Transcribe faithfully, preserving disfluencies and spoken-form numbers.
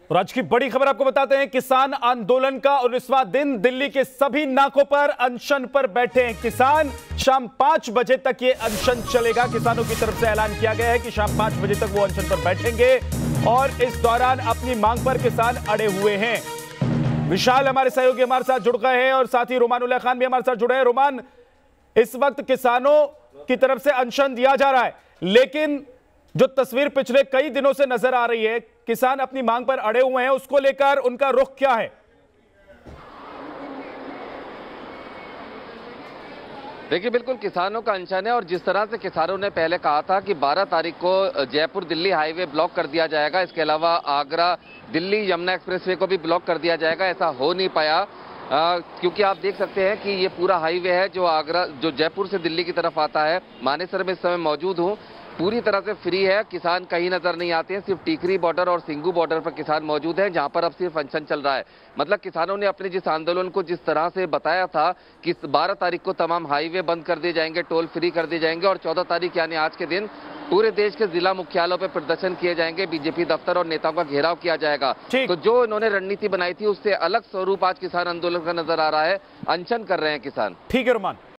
और आज की बड़ी खबर आपको बताते हैं, किसान आंदोलन का उन्नीसवां दिन, दिल्ली के सभी नाकों पर अनशन पर बैठे हैं किसान। शाम पांच बजे तक ये अनशन चलेगा। किसानों की तरफ से ऐलान किया गया है कि शाम पांच बजे तक वो अनशन पर बैठेंगे और इस दौरान अपनी मांग पर किसान अड़े हुए हैं। विशाल हमारे सहयोगी हमारे साथ जुड़ गए हैं और साथ ही रोमान उल्ला खान भी हमारे साथ जुड़े हैं। रोमान, इस वक्त किसानों की तरफ से अनशन दिया जा रहा है, लेकिन जो तस्वीर पिछले कई दिनों से नजर आ रही है, किसान अपनी मांग पर अड़े हुए हैं, उसको लेकर उनका रुख क्या है? देखिए, बिल्कुल किसानों का अनशन है और जिस तरह से किसानों ने पहले कहा था कि बारह तारीख को जयपुर दिल्ली हाईवे ब्लॉक कर दिया जाएगा, इसके अलावा आगरा दिल्ली यमुना एक्सप्रेसवे को भी ब्लॉक कर दिया जाएगा, ऐसा हो नहीं पाया। आ, क्योंकि आप देख सकते हैं कि ये पूरा हाईवे है जो आगरा जो जयपुर से दिल्ली की तरफ आता है। मानेसर में इस समय मौजूद हूँ, पूरी तरह से फ्री है, किसान कहीं नजर नहीं आते हैं। सिर्फ टीकरी बॉर्डर और सिंगू बॉर्डर पर किसान मौजूद हैं, जहां पर अब सिर्फ अनशन चल रहा है। मतलब किसानों ने अपने जिस आंदोलन को जिस तरह से बताया था कि बारह तारीख को तमाम हाईवे बंद कर दिए जाएंगे, टोल फ्री कर दिए जाएंगे और चौदह तारीख यानी आज के दिन पूरे देश के जिला मुख्यालयों पर प्रदर्शन किए जाएंगे, बीजेपी दफ्तर और नेताओं का घेराव किया जाएगा। तो जो इन्होंने रणनीति बनाई थी उससे अलग स्वरूप आज किसान आंदोलन का नजर आ रहा है। अनशन कर रहे हैं किसान। ठीक है रोमान।